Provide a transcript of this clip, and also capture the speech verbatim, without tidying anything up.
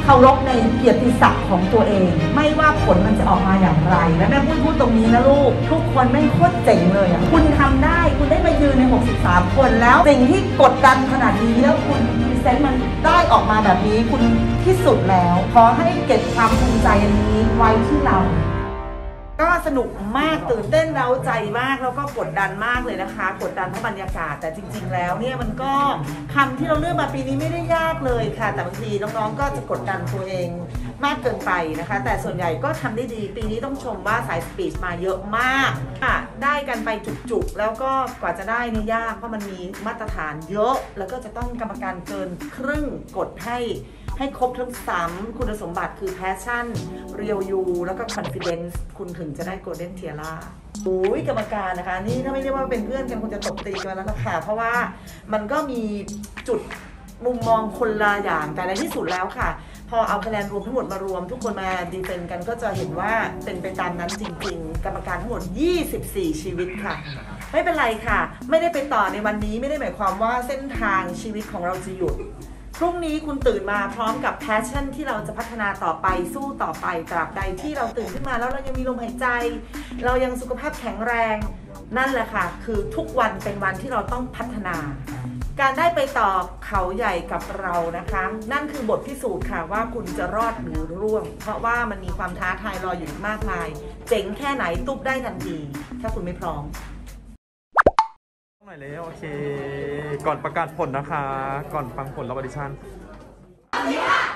ารพในเกียรติศักดิ์ของตัวเองไม่ว่าผลมันจะออกมาอย่างไรและแม่พูดพูดตรงนี้นะลูกทุกคนแม่งโคตรเจ๋งเลยอ่ะคุณทำได้คุณได้มายืนในหกสิบสามคนแล้วสิ่งที่กดดันขนาดนี้แล้วคุณพรีเซนต์มันได้ออกมาแบบนี้คุณที่สุดแล้วขอให้เก็บความภูมิใจอันนี้ไว้ที่เราก็สนุกมากตื่นเต้นเร้าใจมากแล้วก็กดดันมากเลยนะคะกดดันเพราะบรรยากาศแต่จริงๆแล้วเนี่ยมันก็คำที่เราเลือกมาปีนี้ไม่ได้ยากเลยค่ะแต่บางทีน้องๆก็จะกดดันตัวเองมากเกินไปนะคะแต่ส่วนใหญ่ก็ทำได้ดีปีนี้ต้องชมว่าสายสปีชมาเยอะมากค่ะได้กันไปจุกๆแล้วก็กว่าจะได้นี่ยากเพราะมันมีมาตรฐานเยอะแล้วก็จะต้องกรรมการเกินครึ่งกดให้ให้ครบทั้งสามคุณสมบัติคือ passion real you แล้วก็ confidence คุณถึงจะได้ golden tiara โอ้ยกรรมการนะคะนี่ถ้าไม่ได้ว่าเป็นเพื่อนกันคงจะตบตีกันแล้วนะคะเพราะว่ามันก็มีจุดมุมมองคนละอย่างแต่ในที่สุดแล้วค่ะพอเอาคะแนนรวมทั้งหมดมารวมทุกคนมาดีเฟนกันก็จะเห็นว่าเป็นไปตามนั้นจริงๆกรรมการทั้งหมดยี่สิบสี่ชีวิตค่ะไม่เป็นไรค่ะไม่ได้ไปต่อในวันนี้ไม่ได้หมายความว่าเส้นทางชีวิตของเราจะหยุดพรุ่งนี้คุณตื่นมาพร้อมกับ passion ที่เราจะพัฒนาต่อไปสู้ต่อไปตราบใดที่เราตื่นขึ้นมาแล้วเรายังมีลมหายใจเรายังสุขภาพแข็งแรงนั่นแหละค่ะคือทุกวันเป็นวันที่เราต้องพัฒนาการได้ไปต่อเขาใหญ่กับเรานะคะนั่นคือบทพิสูจน์ค่ะว่าคุณจะรอดหรือร่วงเพราะว่ามันมีความท้าทายรออยู่มากมายเจ๋งแค่ไหนตุ๊บได้ทันทีถ้าคุณไม่พร้อมหน่อยเลยโอเคก่อนประกาศผลนะคะก่อนฟังผลรอบออดิชั่น